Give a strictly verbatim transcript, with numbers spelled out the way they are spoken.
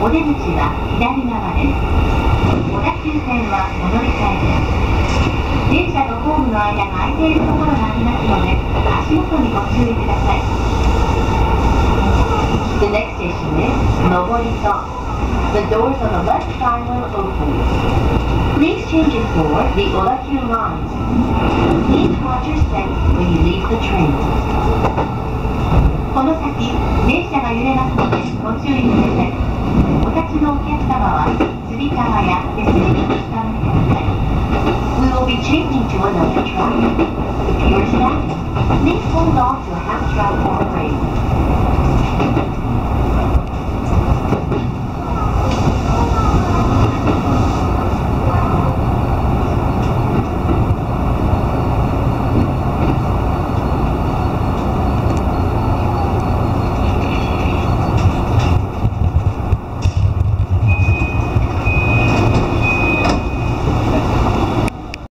お出口は左側です。小田急線はお乗り換えです。電車とホームの間が空いているところがありますので、足元にご注意ください。The next station is Noborito. The doors on the left side will open. Please change it for the Odakyu lines. Please watch your steps when you leave the train. この先、電車が揺れますのでご注意ください。お立ちのお客様はつり革や手すりにお使われください。We will be changing to another track. If you are standing, please hold on to a half strap or frame.